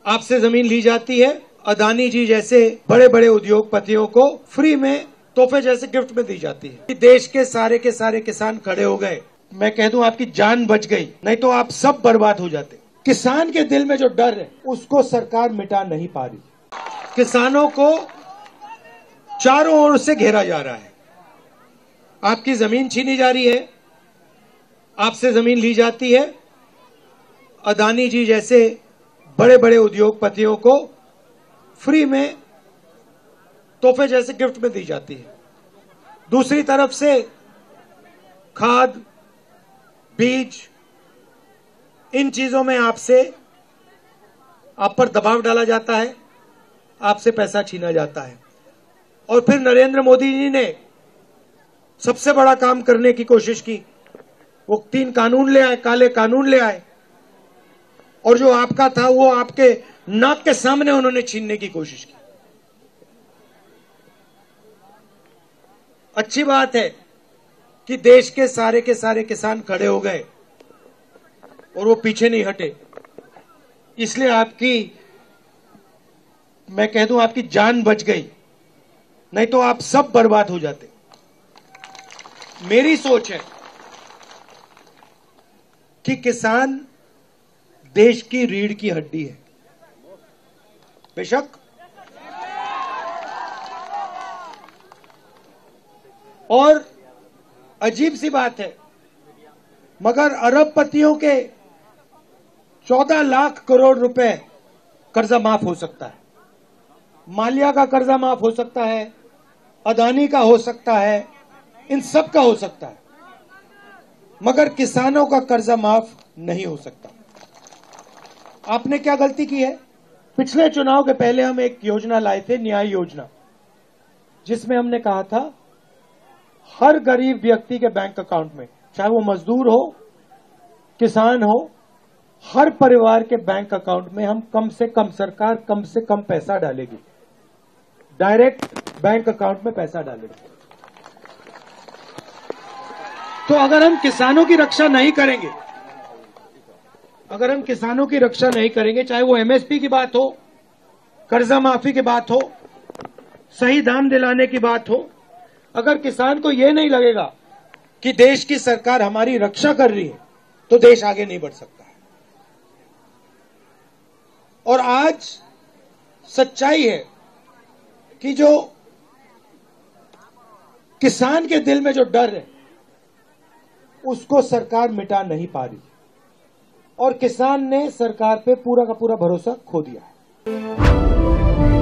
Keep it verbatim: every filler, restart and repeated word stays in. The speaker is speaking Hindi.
आपसे जमीन ली जाती है, अदानी जी जैसे बड़े बड़े उद्योगपतियों को फ्री में तोहफे जैसे गिफ्ट में दी जाती है। देश के सारे के सारे किसान खड़े हो गए, मैं कह दूं आपकी जान बच गई, नहीं तो आप सब बर्बाद हो जाते। किसान के दिल में जो डर है उसको सरकार मिटा नहीं पा रही। किसानों को चारों ओर से घेरा जा रहा है, आपकी जमीन छीनी जा रही है, आपसे जमीन ली जाती है, अदानी जी जैसे बड़े बड़े उद्योगपतियों को फ्री में तोहफे जैसे गिफ्ट में दी जाती है। दूसरी तरफ से खाद, बीज, इन चीजों में आपसे आप पर दबाव डाला जाता है, आपसे पैसा छीना जाता है। और फिर नरेंद्र मोदी जी ने सबसे बड़ा काम करने की कोशिश की, वो तीन कानून ले आए, काले कानून ले आए, और जो आपका था वो आपके नाक के सामने उन्होंने छीनने की कोशिश की। अच्छी बात है कि देश के सारे के सारे किसान खड़े हो गए और वो पीछे नहीं हटे, इसलिए आपकी, मैं कह दूं आपकी जान बच गई, नहीं तो आप सब बर्बाद हो जाते। मेरी सोच है कि किसान देश की रीढ़ की हड्डी है। बेशक और अजीब सी बात है, मगर अरबपतियों के चौदह लाख करोड़ रुपए कर्जा माफ हो सकता है, मालिया का कर्जा माफ हो सकता है, अदानी का हो सकता है, इन सब का हो सकता है, मगर किसानों का कर्जा माफ नहीं हो सकता। आपने क्या गलती की है? पिछले चुनाव के पहले हम एक योजना लाए थे, न्याय योजना, जिसमें हमने कहा था हर गरीब व्यक्ति के बैंक अकाउंट में, चाहे वो मजदूर हो, किसान हो, हर परिवार के बैंक अकाउंट में हम कम से कम, सरकार कम से कम पैसा डालेगी, डायरेक्ट बैंक अकाउंट में पैसा डालेगी। तो अगर हम किसानों की रक्षा नहीं करेंगे, अगर हम किसानों की रक्षा नहीं करेंगे, चाहे वो एमएसपी की बात हो, कर्जा माफी की बात हो, सही दाम दिलाने की बात हो, अगर किसान को यह नहीं लगेगा कि देश की सरकार हमारी रक्षा कर रही है, तो देश आगे नहीं बढ़ सकता है। और आज सच्चाई है कि जो किसान के दिल में जो डर है उसको सरकार मिटा नहीं पा रही, और किसान ने सरकार पे पूरा का पूरा भरोसा खो दिया है।